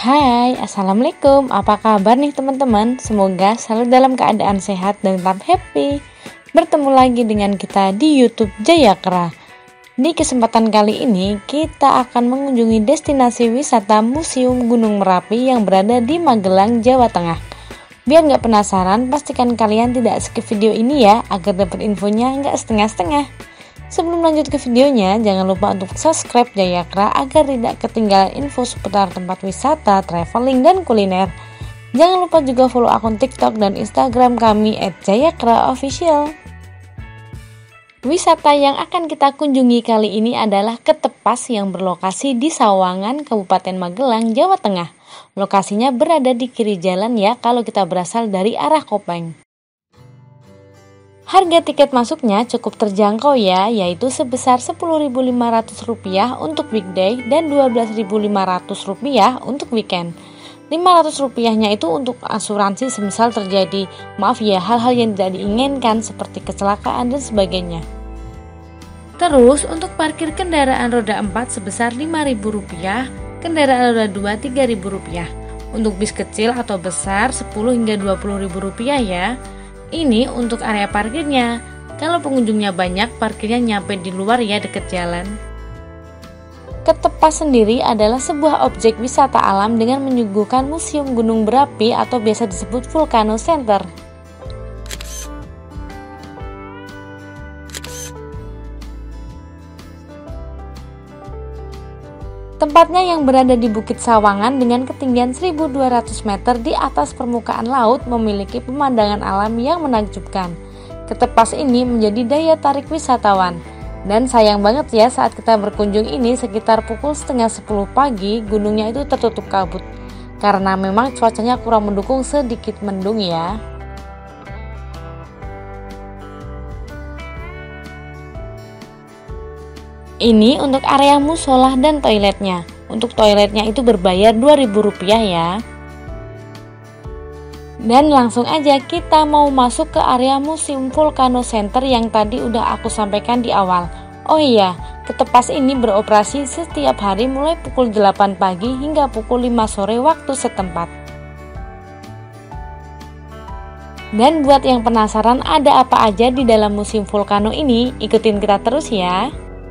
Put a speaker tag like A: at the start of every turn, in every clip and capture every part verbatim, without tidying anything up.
A: Hai, Assalamualaikum. Apa kabar nih teman-teman? Semoga selalu dalam keadaan sehat dan tetap happy. Bertemu lagi dengan kita di YouTube Jayakra. Di kesempatan kali ini, kita akan mengunjungi destinasi wisata Museum Gunung Merapi yang berada di Magelang, Jawa Tengah. Biar nggak penasaran, pastikan kalian tidak skip video ini ya, agar dapat infonya nggak setengah-setengah. Sebelum lanjut ke videonya, jangan lupa untuk subscribe Jayakra agar tidak ketinggalan info seputar tempat wisata, traveling, dan kuliner. Jangan lupa juga follow akun TikTok dan Instagram kami et jayakra official. Wisata yang akan kita kunjungi kali ini adalah Ketepas yang berlokasi di Sawangan, Kabupaten Magelang, Jawa Tengah. Lokasinya berada di kiri jalan ya kalau kita berasal dari arah Kopeng. Harga tiket masuknya cukup terjangkau ya, yaitu sebesar sepuluh ribu lima ratus rupiah untuk weekday dan dua belas ribu lima ratus rupiah untuk weekend. lima ratus rupiahnya itu untuk asuransi semisal terjadi, maaf ya, hal-hal yang tidak diinginkan seperti kecelakaan dan sebagainya. Terus untuk parkir kendaraan roda empat sebesar lima ribu rupiah, kendaraan roda dua tiga ribu rupiah. Untuk bis kecil atau besar sepuluh hingga dua puluh ribu rupiah ya. Ini untuk area parkirnya. Kalau pengunjungnya banyak, parkirnya nyampe di luar ya, dekat jalan. Ketepas sendiri adalah sebuah objek wisata alam dengan menyuguhkan museum gunung berapi atau biasa disebut Volcano Center. Tempatnya yang berada di Bukit Sawangan dengan ketinggian seribu dua ratus meter di atas permukaan laut memiliki pemandangan alam yang menakjubkan. Ketepas ini menjadi daya tarik wisatawan. Dan sayang banget ya saat kita berkunjung ini sekitar pukul setengah sepuluh pagi gunungnya itu tertutup kabut. Karena memang cuacanya kurang mendukung, sedikit mendung ya. Ini untuk area musola dan toiletnya. Untuk toiletnya itu berbayar dua ribu rupiah ya. Dan langsung aja kita mau masuk ke area Museum Volcano Center yang tadi udah aku sampaikan di awal. Oh iya, Ketepas ini beroperasi setiap hari mulai pukul delapan pagi hingga pukul lima sore waktu setempat. Dan buat yang penasaran ada apa aja di dalam Museum Volcano ini, ikutin kita terus ya.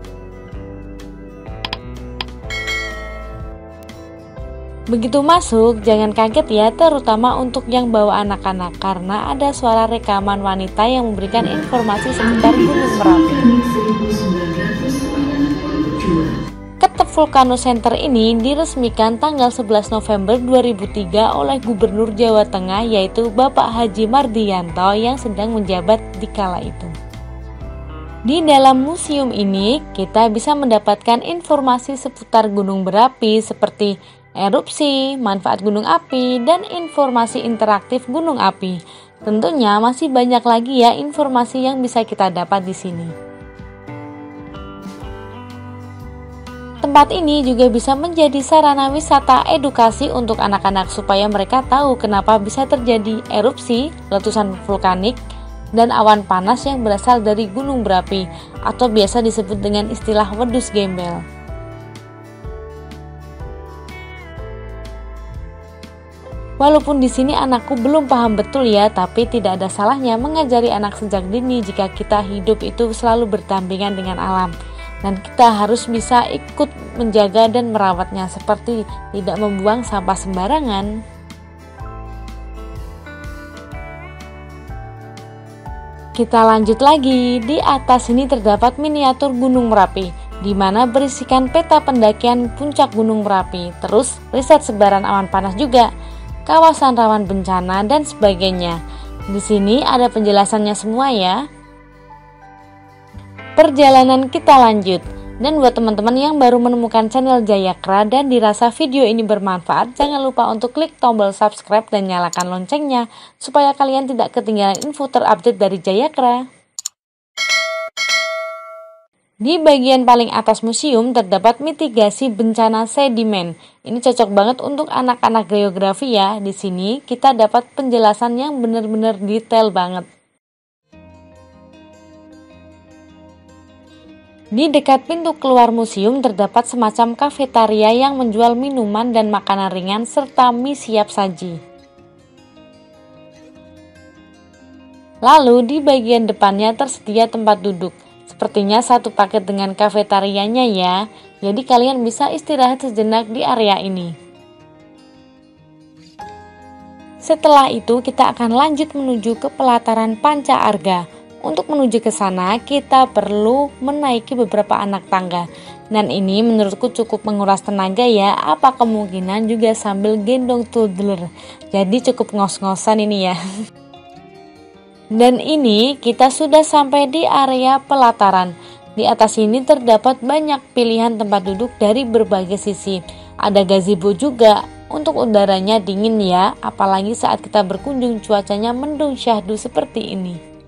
A: Begitu masuk, jangan kaget ya, terutama untuk yang bawa anak-anak, karena ada suara rekaman wanita yang memberikan informasi seputar Gunung Merapi. Ketep Volcano Center ini diresmikan tanggal sebelas November dua ribu tiga oleh Gubernur Jawa Tengah, yaitu Bapak Haji Mardiyanto yang sedang menjabat di kala itu. Di dalam museum ini, kita bisa mendapatkan informasi seputar gunung berapi seperti erupsi, manfaat gunung api, dan informasi interaktif gunung api. Tentunya masih banyak lagi ya informasi yang bisa kita dapat di sini. Tempat ini juga bisa menjadi sarana wisata edukasi untuk anak-anak supaya mereka tahu kenapa bisa terjadi erupsi, letusan vulkanik, dan awan panas yang berasal dari gunung berapi atau biasa disebut dengan istilah wedus gembel. Walaupun di sini anakku belum paham betul ya, tapi tidak ada salahnya mengajari anak sejak dini jika kita hidup itu selalu berdampingan dengan alam. Dan kita harus bisa ikut menjaga dan merawatnya seperti tidak membuang sampah sembarangan. Kita lanjut lagi, di atas ini terdapat miniatur Gunung Merapi, di mana berisikan peta pendakian puncak Gunung Merapi, terus riset sebaran awan panas juga, kawasan rawan bencana, dan sebagainya. Di sini ada penjelasannya semua ya. Perjalanan kita lanjut. Dan buat teman-teman yang baru menemukan channel Jayakra dan dirasa video ini bermanfaat, jangan lupa untuk klik tombol subscribe dan nyalakan loncengnya supaya kalian tidak ketinggalan info terupdate dari Jayakra. Di bagian paling atas museum terdapat mitigasi bencana sedimen. Ini cocok banget untuk anak-anak geografi ya. Di sini kita dapat penjelasan yang benar-benar detail banget. Di dekat pintu keluar museum terdapat semacam kafetaria yang menjual minuman dan makanan ringan serta mie siap saji. Lalu di bagian depannya tersedia tempat duduk. Sepertinya satu paket dengan kafetarianya ya. Jadi kalian bisa istirahat sejenak di area ini. Setelah itu kita akan lanjut menuju ke pelataran Panca Arga. Untuk menuju ke sana, kita perlu menaiki beberapa anak tangga. Dan ini menurutku cukup menguras tenaga ya, apa kemungkinan juga sambil gendong toddler. Jadi cukup ngos-ngosan ini ya. Dan ini kita sudah sampai di area pelataran. Di atas ini terdapat banyak pilihan tempat duduk dari berbagai sisi. Ada gazebo juga, untuk udaranya dingin ya, apalagi saat kita berkunjung cuacanya mendung syahdu seperti ini.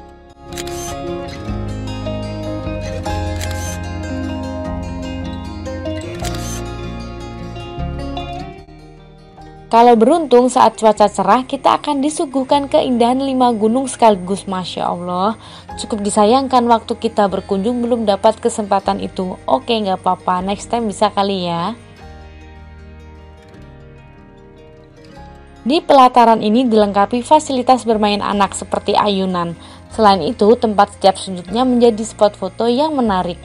A: Kalau beruntung saat cuaca cerah, kita akan disuguhkan keindahan lima gunung sekaligus. Masya Allah, cukup disayangkan waktu kita berkunjung belum dapat kesempatan itu. Oke, nggak apa-apa, next time bisa kali ya. Di pelataran ini dilengkapi fasilitas bermain anak seperti ayunan. Selain itu, tempat setiap sudutnya menjadi spot foto yang menarik.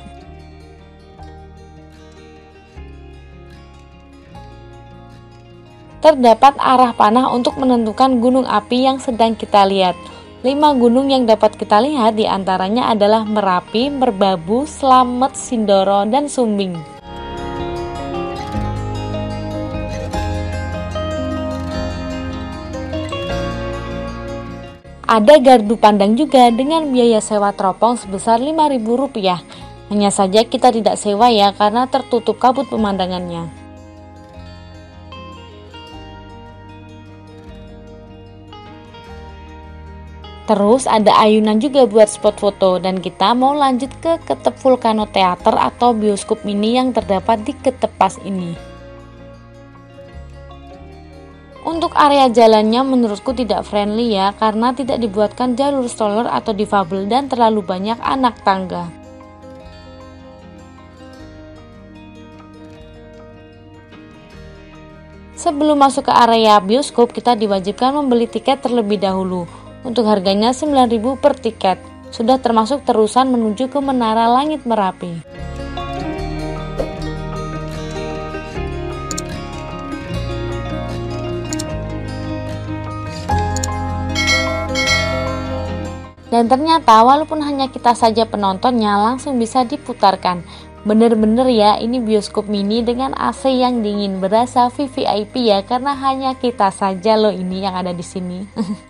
A: Terdapat arah panah untuk menentukan gunung api yang sedang kita lihat. Lima gunung yang dapat kita lihat diantaranya adalah Merapi, Merbabu, Slamet, Sindoro, dan Sumbing. Ada gardu pandang juga dengan biaya sewa teropong sebesar lima ribu rupiah. Hanya saja kita tidak sewa ya karena tertutup kabut pemandangannya. Terus ada ayunan juga buat spot foto dan kita mau lanjut ke Ketep Volcano Theater atau bioskop mini yang terdapat di Ketepas ini. Untuk area jalannya menurutku tidak friendly ya karena tidak dibuatkan jalur stroller atau difabel dan terlalu banyak anak tangga. Sebelum masuk ke area bioskop kita diwajibkan membeli tiket terlebih dahulu. Untuk harganya sembilan ribu per tiket, sudah termasuk terusan menuju ke Menara Langit Merapi. Dan ternyata walaupun hanya kita saja penontonnya langsung bisa diputarkan. Bener-bener ya, ini bioskop mini dengan A C yang dingin, berasa V V I P ya karena hanya kita saja loh ini yang ada di sini.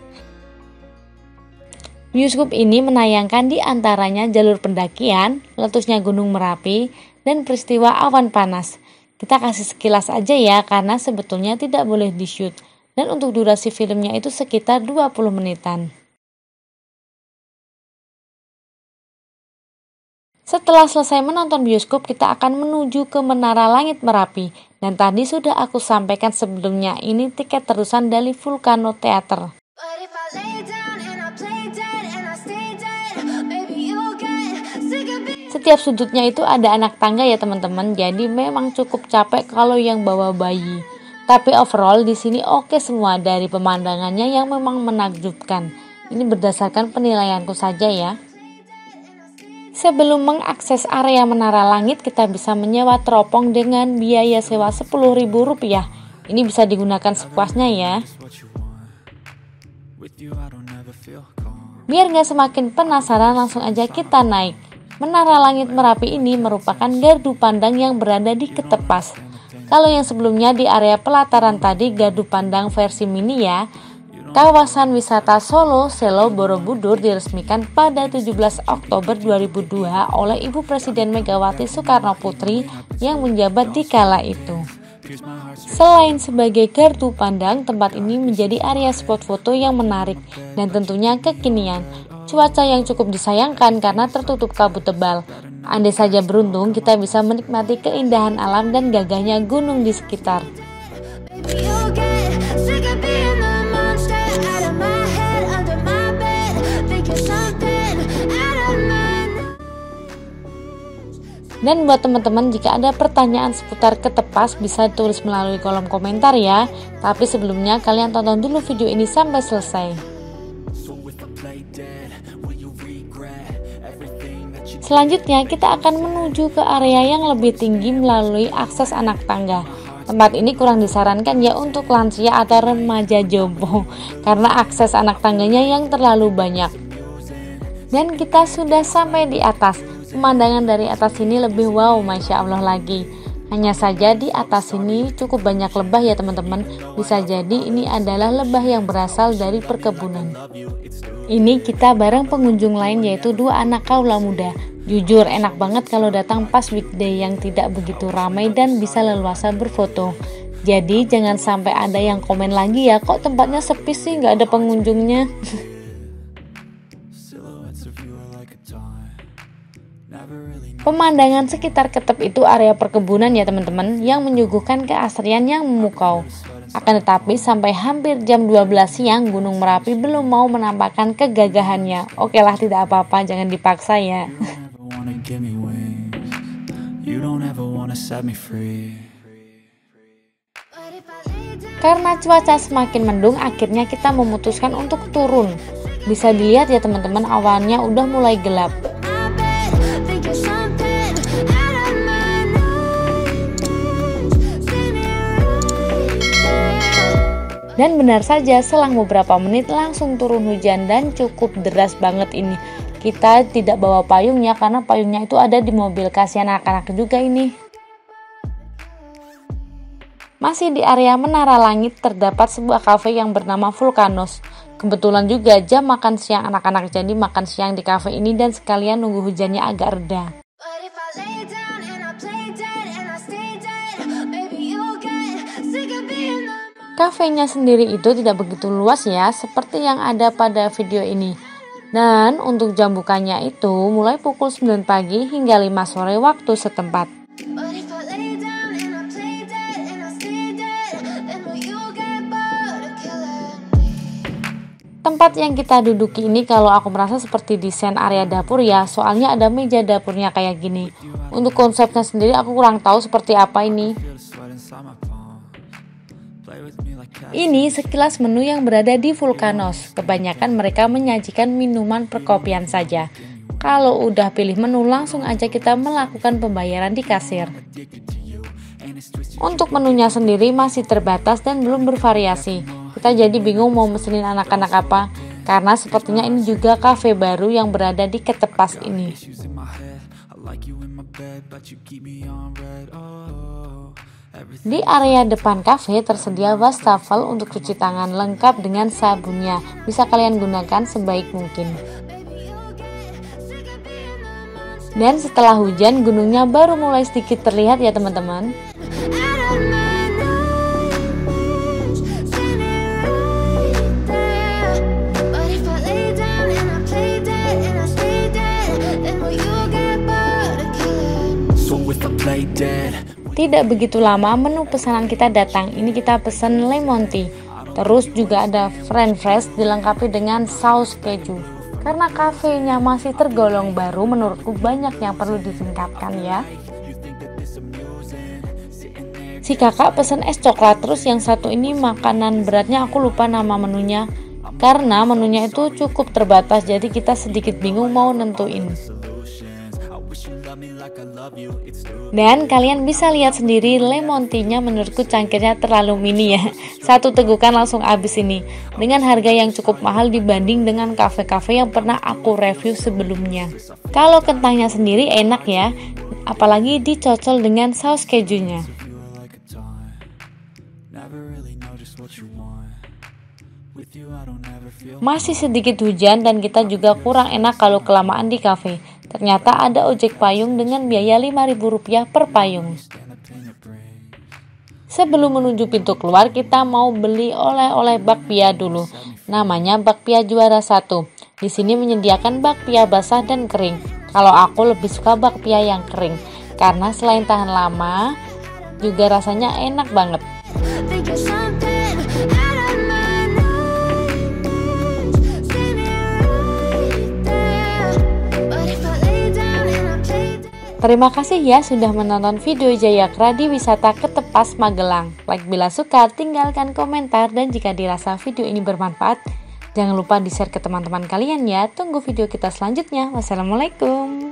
A: Bioskop ini menayangkan di antaranya jalur pendakian, letusnya Gunung Merapi, dan peristiwa awan panas. Kita kasih sekilas aja ya karena sebetulnya tidak boleh di-shoot. Dan untuk durasi filmnya itu sekitar dua puluh menitan. Setelah selesai menonton bioskop, kita akan menuju ke Menara Langit Merapi. Dan tadi sudah aku sampaikan sebelumnya, ini tiket terusan dari Volcano Theater. Setiap sudutnya itu ada anak tangga ya teman-teman, jadi memang cukup capek kalau yang bawa bayi. Tapi overall di sini oke semua dari pemandangannya yang memang menakjubkan. Ini berdasarkan penilaianku saja ya. Sebelum mengakses area Menara Langit, kita bisa menyewa teropong dengan biaya sewa sepuluh ribu rupiah. Ini bisa digunakan sepuasnya ya. Biar gak semakin penasaran, langsung aja kita naik. Menara Langit Merapi ini merupakan gardu pandang yang berada di Ketepas. Kalau yang sebelumnya di area pelataran tadi gardu pandang versi mini ya. Kawasan wisata Solo Selo Borobudur diresmikan pada tujuh belas Oktober dua ribu dua oleh Ibu Presiden Megawati Soekarno Putri yang menjabat di kala itu. Selain sebagai gardu pandang, tempat ini menjadi area spot foto yang menarik dan tentunya kekinian. Cuaca yang cukup disayangkan karena tertutup kabut tebal. Andai saja beruntung, kita bisa menikmati keindahan alam dan gagahnya gunung di sekitar. Dan buat teman-teman, jika ada pertanyaan seputar ketepas bisa tulis melalui kolom komentar ya. Tapi sebelumnya kalian tonton dulu video ini sampai selesai. Selanjutnya kita akan menuju ke area yang lebih tinggi melalui akses anak tangga. Tempat ini kurang disarankan ya untuk lansia atau remaja jompo karena akses anak tangganya yang terlalu banyak. Dan kita sudah sampai di atas. Pemandangan dari atas sini lebih wow, Masya Allah lagi. Hanya saja di atas sini cukup banyak lebah ya teman-teman. Bisa jadi ini adalah lebah yang berasal dari perkebunan. Ini kita bareng pengunjung lain yaitu dua anak kaula muda. Jujur enak banget kalau datang pas weekday yang tidak begitu ramai dan bisa leluasa berfoto. Jadi jangan sampai ada yang komen lagi ya, kok tempatnya sepi sih nggak ada pengunjungnya. Pemandangan sekitar Ketep itu area perkebunan ya teman-teman, yang menyuguhkan keasrian yang memukau. Akan tetapi sampai hampir jam dua belas siang Gunung Merapi belum mau menampakkan kegagahannya. Oke lah, tidak apa-apa, jangan dipaksa ya. Karena cuaca semakin mendung, akhirnya kita memutuskan untuk turun. Bisa dilihat ya teman-teman, awannya udah mulai gelap. Dan benar saja, selang beberapa menit langsung turun hujan dan cukup deras banget ini. Kita tidak bawa payung ya, karena payungnya itu ada di mobil, kasihan anak-anak juga ini. Masih di area Menara Langit terdapat sebuah kafe yang bernama Vulkanos. Kebetulan juga jam makan siang anak-anak, jadi makan siang di kafe ini dan sekalian nunggu hujannya agak reda. Kafenya sendiri itu tidak begitu luas ya, seperti yang ada pada video ini. Dan untuk jam bukanya itu mulai pukul sembilan pagi hingga lima sore waktu setempat. Tempat yang kita duduki ini kalau aku merasa seperti desain area dapur ya, soalnya ada meja dapurnya kayak gini. Untuk konsepnya sendiri aku kurang tahu seperti apa ini. Ini sekilas menu yang berada di Vulkanos. Kebanyakan mereka menyajikan minuman perkopian saja. Kalau udah pilih menu, langsung aja kita melakukan pembayaran di kasir. Untuk menunya sendiri masih terbatas dan belum bervariasi. Kita jadi bingung mau mesenin anak-anak apa, karena sepertinya ini juga kafe baru yang berada di Ketepas ini. Di area depan kafe tersedia wastafel untuk cuci tangan lengkap dengan sabunnya. Bisa kalian gunakan sebaik mungkin. Dan setelah hujan, gunungnya baru mulai sedikit terlihat ya teman-teman. Tidak begitu lama menu pesanan kita datang. Ini kita pesan lemon tea. Terus juga ada french fries dilengkapi dengan saus keju. Karena kafenya masih tergolong baru, menurutku banyak yang perlu ditingkatkan ya. Si kakak pesan es coklat, terus yang satu ini makanan beratnya aku lupa nama menunya. Karena menunya itu cukup terbatas, jadi kita sedikit bingung mau nentuin. Dan kalian bisa lihat sendiri lemon tea-nya menurutku cangkirnya terlalu mini ya. Satu tegukan langsung habis ini. Dengan harga yang cukup mahal dibanding dengan kafe-kafe yang pernah aku review sebelumnya. Kalau kentangnya sendiri enak ya, apalagi dicocol dengan saus kejunya. Masih sedikit hujan dan kita juga kurang enak kalau kelamaan di kafe. Ternyata ada ojek payung dengan biaya lima ribu rupiah per payung. Sebelum menuju pintu keluar, kita mau beli oleh-oleh bakpia dulu. Namanya bakpia juara satu. Di sini menyediakan bakpia basah dan kering. Kalau aku lebih suka bakpia yang kering, karena selain tahan lama, juga rasanya enak banget. Terima kasih ya sudah menonton video Jayakra di Wisata Ketepas Magelang. Like bila suka, tinggalkan komentar, dan jika dirasa video ini bermanfaat, jangan lupa di-share ke teman-teman kalian ya. Tunggu video kita selanjutnya. Wassalamualaikum.